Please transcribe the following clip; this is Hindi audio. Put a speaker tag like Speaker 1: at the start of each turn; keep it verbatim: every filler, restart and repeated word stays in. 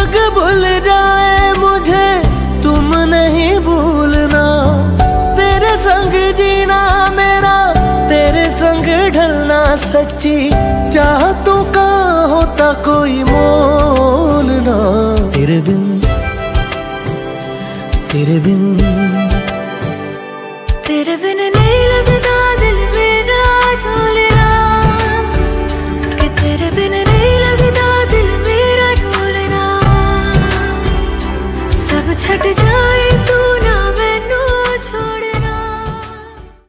Speaker 1: लोग भूल जाए मुझे तुम नहीं भूलना। तेरे संग जीना मेरा तेरे संग ढलना, सच्ची चाहतों का होता कोई मोल ना। तेरे बिन तेरे बिन
Speaker 2: तेरे बिन नहीं लगता